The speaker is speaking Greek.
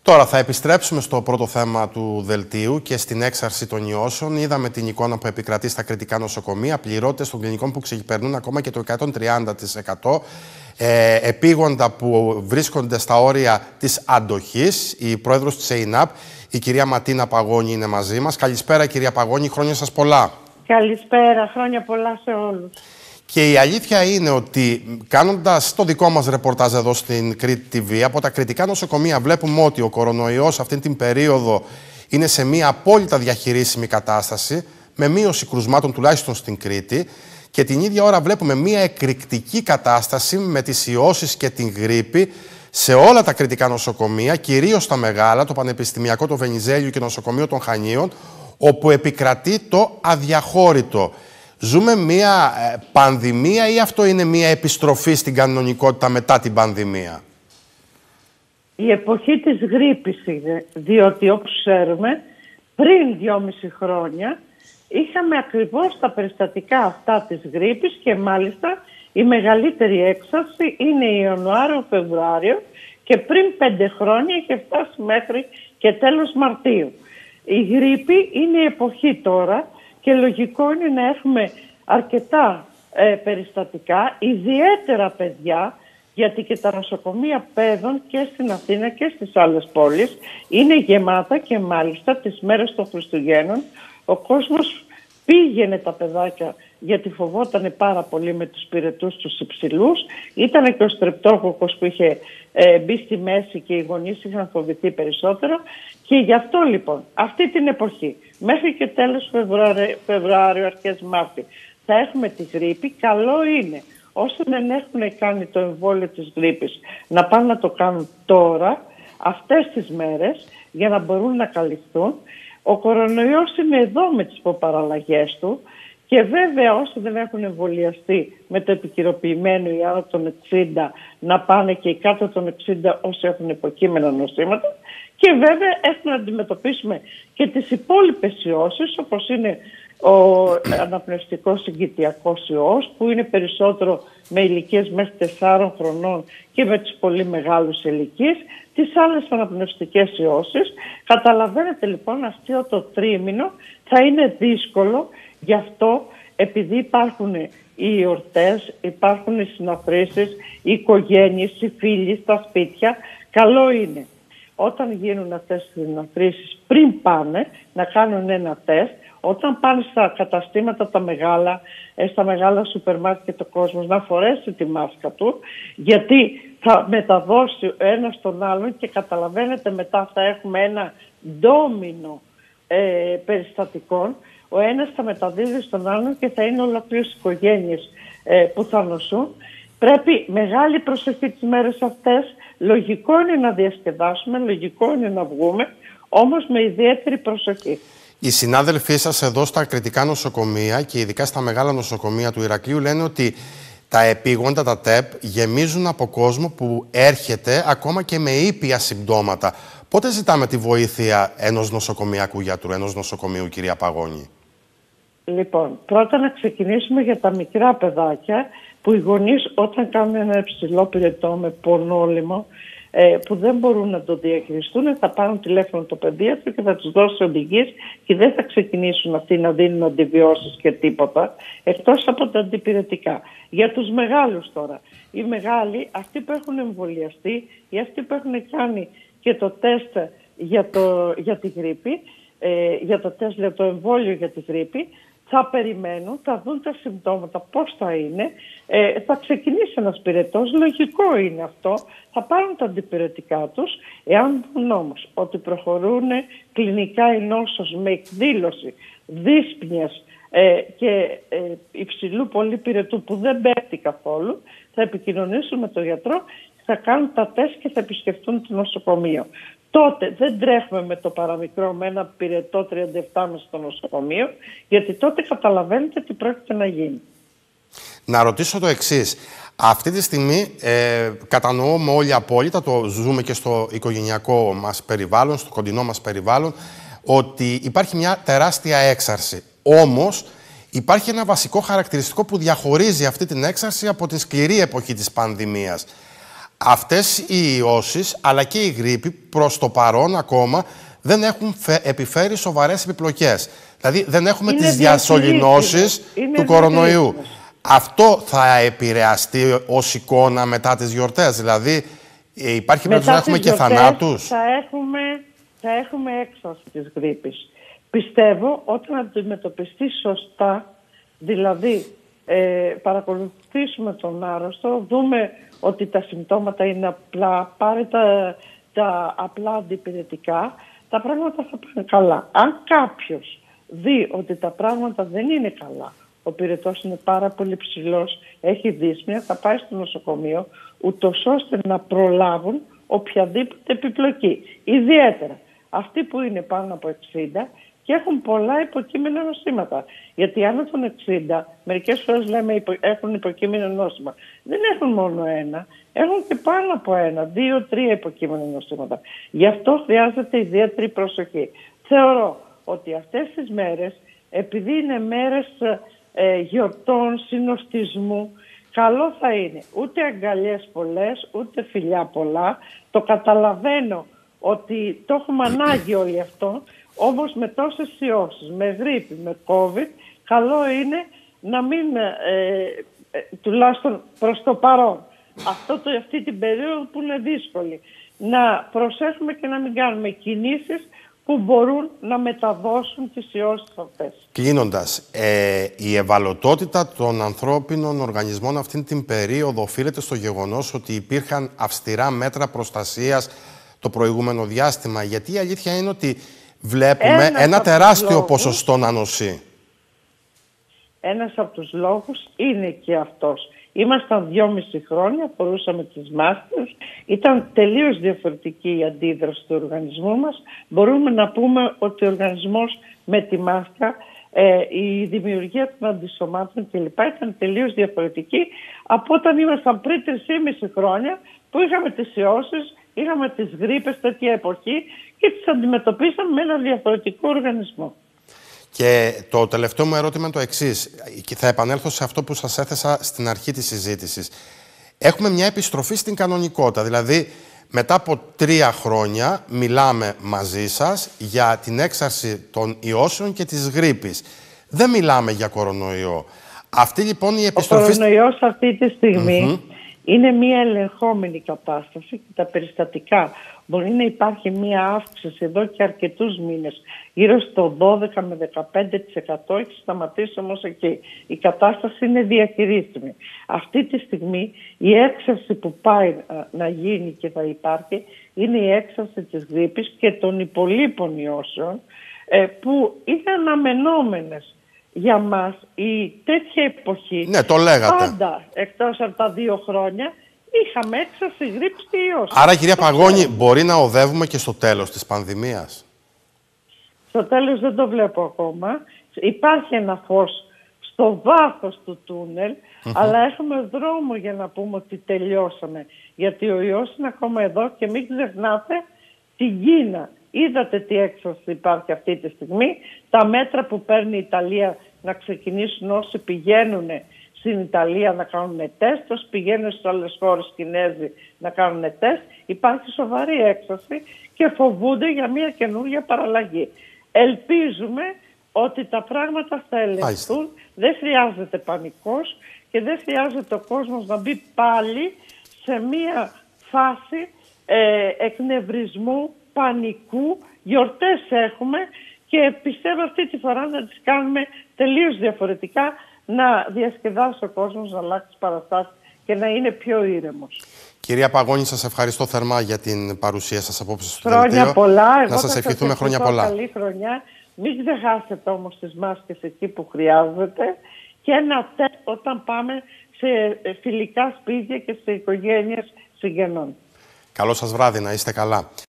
Τώρα θα επιστρέψουμε στο πρώτο θέμα του δελτίου και στην έξαρση των ιώσεων. Είδαμε την εικόνα που επικρατεί στα κριτικά νοσοκομεία, πληρώτες των κλινικών που ξεπερνούν ακόμα και το 130%. Επίγοντα που βρίσκονται στα όρια της αντοχής. Η πρόεδρος της ΕΙΝΑΠ, η κυρία Ματίνα Παγώνη, είναι μαζί μας. Καλησπέρα κυρία Παγώνη, χρόνια σας πολλά. Καλησπέρα, χρόνια πολλά σε όλους. Και η αλήθεια είναι ότι κάνοντας το δικό μας ρεπορτάζ εδώ στην Κρήτη TV, από τα κριτικά νοσοκομεία βλέπουμε ότι ο κορονοϊός αυτή την περίοδο είναι σε μια απόλυτα διαχειρίσιμη κατάσταση, με μείωση κρουσμάτων τουλάχιστον στην Κρήτη, και την ίδια ώρα βλέπουμε μια εκρηκτική κατάσταση με τις ιώσεις και την γρίπη σε όλα τα κριτικά νοσοκομεία, κυρίως τα μεγάλα, το Πανεπιστημιακό, το Βενιζέλιο και το Νοσοκομείο των Χανίων, όπου επικρατεί το αδιαχώρητο. Ζούμε μια πανδημία ή αυτό είναι μια επιστροφή στην κανονικότητα μετά την πανδημία? Η εποχή της γρίπης είναι, διότι όπως ξέρουμε πριν 2,5 χρόνια είχαμε ακριβώς τα περιστατικά αυτά της γρίπης και μάλιστα η μεγαλύτερη έξαρση είναι Ιανουάριο-Φεβρουάριο και πριν 5 χρόνια είχε φτάσει μέχρι και τέλος Μαρτίου. Η γρίπη είναι η εποχή τώρα και λογικό είναι να έχουμε αρκετά περιστατικά, ιδιαίτερα παιδιά, γιατί και τα νοσοκομεία παιδών και στην Αθήνα και στις άλλες πόλεις είναι γεμάτα και μάλιστα τις μέρες των Χριστουγέννων ο κόσμος πήγαινε τα παιδάκια γιατί φοβόταν πάρα πολύ με τους πυρετούς τους υψηλούς. Ήταν και ο στρεπτόκοκος που είχε μπει στη μέση και οι γονείς είχαν φοβηθεί περισσότερο και γι' αυτό λοιπόν αυτή την εποχή μέχρι και τέλος Φεβρουάριο, αρχές Μάρτη θα έχουμε τη γρίπη. Καλό είναι όσοι δεν έχουν κάνει το εμβόλιο της γρίπης να πάνε να το κάνουν τώρα, αυτές τις μέρες, για να μπορούν να καλυφθούν. Ο κορονοϊός είναι εδώ με τις υποπαραλλαγές του και βέβαια όσοι δεν έχουν εμβολιαστεί με το επικυροποιημένο ή άνω των 60 να πάνε και οι κάτω των 60 όσοι έχουν υποκείμενα νοσήματα και βέβαια έχουμε να αντιμετωπίσουμε και τις υπόλοιπες ιώσεις όπως είναι ο αναπνευστικός συγκητιακός ιός που είναι περισσότερο με ηλικίες μέχρι 4 χρονών και με τις πολύ μεγάλους ηλικίες, τις άλλες αναπνευστικές ιώσεις. Καταλαβαίνετε λοιπόν αυτό το τρίμηνο θα είναι δύσκολο, γι' αυτό επειδή υπάρχουν οι εορτές, υπάρχουν οι συναθρήσεις, οι οικογένειες, οι φίλοι στα σπίτια, καλό είναι όταν γίνουν αυτές τις συναθρήσεις πριν πάνε να κάνουν ένα τεστ. Όταν πάνε στα καταστήματα τα μεγάλα, στα μεγάλα σούπερ μάρκετ ο κόσμος να φορέσει τη μάσκα του, γιατί θα μεταδώσει ο ένας τον άλλον και καταλαβαίνετε μετά θα έχουμε ένα ντόμινο περιστατικών. Ο ένας θα μεταδίδει στον άλλον και θα είναι ολόκληρες οικογένειες που θα νοσούν. Πρέπει μεγάλη προσοχή τις μέρες αυτές. Λογικό είναι να διασκεδάσουμε, λογικό είναι να βγούμε, όμως με ιδιαίτερη προσοχή. Οι συνάδελφοί σας εδώ στα κριτικά νοσοκομεία και ειδικά στα μεγάλα νοσοκομεία του Ηρακλείου λένε ότι τα επίγοντα, τα ΤΕΠ, γεμίζουν από κόσμο που έρχεται ακόμα και με ήπια συμπτώματα. Πότε ζητάμε τη βοήθεια ενός νοσοκομιακού γιατρού, ενός νοσοκομείου, κυρία Παγώνη? Λοιπόν, πρώτα να ξεκινήσουμε για τα μικρά παιδάκια που οι γονείς όταν κάνουν ένα υψηλό πυρετό με πονόλυμο που δεν μπορούν να το διαχειριστούν, θα πάρουν τηλέφωνο το παιδίατρο και θα τους δώσει οδηγίες και δεν θα ξεκινήσουν αυτοί να δίνουν αντιβιώσεις και τίποτα, εκτός από τα αντιπυρετικά. Για τους μεγάλους τώρα, οι μεγάλοι, αυτοί που έχουν εμβολιαστεί ή αυτοί που έχουν κάνει και το τεστ για τη γρίπη, για το εμβόλιο για τη γρίπη, θα περιμένουν, θα δουν τα συμπτώματα πώς θα είναι, θα ξεκινήσει ένας πυρετός, λογικό είναι αυτό, θα πάρουν τα αντιπυρετικά τους. Εάν δουν όμως ότι προχωρούν κλινικά η νόσος με εκδήλωση δύσπνιας και υψηλού πολύ πυρετού που δεν πέφτει καθόλου, θα επικοινωνήσουν με τον γιατρό, θα κάνουν τα τεστ και θα επισκεφτούν το νοσοκομείο. Τότε δεν τρέχουμε με το παραμικρό με ένα πυρετό 37 μέσα στο νοσοκομείο, γιατί τότε καταλαβαίνετε τι πρόκειται να γίνει. Να ρωτήσω το εξής. Αυτή τη στιγμή κατανοούμε όλοι απόλυτα, το ζούμε και στο οικογενειακό μας περιβάλλον, στο κοντινό μας περιβάλλον, ότι υπάρχει μια τεράστια έξαρση. Όμως υπάρχει ένα βασικό χαρακτηριστικό που διαχωρίζει αυτή την έξαρση από τη σκληρή εποχή της πανδημίας. Αυτές οι ιώσεις, αλλά και η γρίπη, προς το παρόν ακόμα δεν έχουν επιφέρει σοβαρές επιπλοκές. Δηλαδή δεν έχουμε τις διασωληνώσεις του κορονοϊού. Αυτό θα επηρεαστεί ως εικόνα μετά τις γιορτές? Δηλαδή υπάρχει περίπτωση να έχουμε και θανάτους? Θα έχουμε έξαρση της γρίπης. Πιστεύω όταν αντιμετωπιστεί σωστά, δηλαδή παρακολουθήσουμε τον άρρωστο, δούμε ότι τα συμπτώματα είναι απλά, πάρε τα απλά αντιπηρετικά, τα πράγματα θα πάνε καλά. Αν κάποιος δει ότι τα πράγματα δεν είναι καλά, ο πυρετός είναι πάρα πολύ ψηλός, έχει δύσμια, θα πάει στο νοσοκομείο, ούτως ώστε να προλάβουν οποιαδήποτε επιπλοκή. Ιδιαίτερα αυτοί που είναι πάνω από 60 και έχουν πολλά υποκείμενα νοσήματα. Γιατί άνω των 60, μερικές φορές λέμε έχουν υποκείμενο νόσημα. Δεν έχουν μόνο ένα, έχουν και πάνω από ένα, 2-3 υποκείμενα νοσήματα. Γι' αυτό χρειάζεται ιδιαίτερη προσοχή. Θεωρώ ότι αυτές τις μέρες, επειδή είναι μέρες γιορτών, συνοστισμού, καλό θα είναι ούτε αγκαλιές πολλές, ούτε φιλιά πολλά. Το καταλαβαίνω ότι το έχουμε ανάγκη όλοι αυτό, όμως με τόσες ιώσεις, με γρίπη, με COVID, καλό είναι να μην, τουλάχιστον προς το παρόν, αυτή την περίοδο που είναι δύσκολη, να προσέχουμε και να μην κάνουμε κινήσεις που μπορούν να μεταδώσουν τις ιώσεις αυτές. Κλείνοντας, η ευαλωτότητα των ανθρώπινων οργανισμών αυτήν την περίοδο οφείλεται στο γεγονός ότι υπήρχαν αυστηρά μέτρα προστασίας το προηγούμενο διάστημα? Γιατί η αλήθεια είναι ότι βλέπουμε ένα τεράστιο ποσοστό να νοσεί. Ένας από τους λόγους είναι και αυτός. Ήμασταν 2,5 χρόνια, φορούσαμε τις μάσκες, ήταν τελείως διαφορετική η αντίδραση του οργανισμού μας. Μπορούμε να πούμε ότι ο οργανισμός με τη μάσκα, η δημιουργία των αντισωμάτων κλπ. Ήταν τελείως διαφορετική από όταν ήμασταν πριν 3,5 χρόνια που είχαμε τις ιώσεις, είχαμε τις γρίπες τέτοια εποχή και τις αντιμετωπίσαμε με ένα διαφορετικό οργανισμό. Και το τελευταίο μου ερώτημα είναι το εξής. Και θα επανέλθω σε αυτό που σας έθεσα στην αρχή της συζήτησης. Έχουμε μια επιστροφή στην κανονικότητα. Δηλαδή, μετά από 3 χρόνια μιλάμε μαζί σας για την έξαρση των ιώσεων και της γρίπης. Δεν μιλάμε για κορονοϊό. Αυτή λοιπόν η επιστροφή... Ο κορονοϊός αυτή τη στιγμή είναι μια ελεγχόμενη κατάσταση και τα περιστατικά μπορεί να υπάρχει μια αύξηση εδώ και αρκετούς μήνες, γύρω στο 12 με 15%, έχει σταματήσει όμως εκεί. Η κατάσταση είναι διαχειρίσιμη. Αυτή τη στιγμή η έξαρση που πάει να γίνει και θα υπάρχει είναι η έξαρση της γρίπης και των υπολείπων ιώσεων που είναι αναμενόμενες για μας η τέτοια εποχή. Ναι, το λέγατε. Πάντα, εκτός από τα 2 χρόνια, είχαμε έξαρση γρίπης και ιώσεις. Άρα, κυρία Παγώνη, μπορεί να οδεύουμε και στο τέλος της πανδημίας? Στο τέλος δεν το βλέπω ακόμα. Υπάρχει ένα φως στο βάθος του τούνελ, αλλά έχουμε δρόμο για να πούμε ότι τελειώσαμε. Γιατί ο ιός είναι ακόμα εδώ και μην ξεχνάτε την Κίνα. Είδατε τι έξαρση υπάρχει αυτή τη στιγμή. Τα μέτρα που παίρνει η Ιταλία να ξεκινήσουν όσοι πηγαίνουν στην Ιταλία να κάνουν τεστ, όσοι πηγαίνουν σε άλλες χώρες Κινέζοι να κάνουν τεστ. Υπάρχει σοβαρή έξαρση και φοβούνται για μια καινούργια παραλλαγή. Ελπίζουμε ότι τα πράγματα θα ελεγχθούν. Δεν χρειάζεται πανικός και δεν χρειάζεται ο κόσμος να μπει πάλι σε μια φάση εκνευρισμού, πανικού. Γιορτές έχουμε και πιστεύω αυτή τη φορά να τις κάνουμε τελείως διαφορετικά, να διασκεδάσει ο κόσμος, να αλλάξει παραστάσεις και να είναι πιο ήρεμος. Κυρία Παγώνη, σας ευχαριστώ θερμά για την παρουσία σας απόψε στο Χρόνια δελτίο. πολλά. Να σας ευχηθούμε χρόνια πολλά. Καλή χρονιά. Μην ξεχάσετε όμως τις μάσκες εκεί που χρειάζεται και ένα τεστ όταν πάμε σε φιλικά σπίτια και σε οικογένειες συγγενών. Καλό σας βράδυ, να είστε καλά.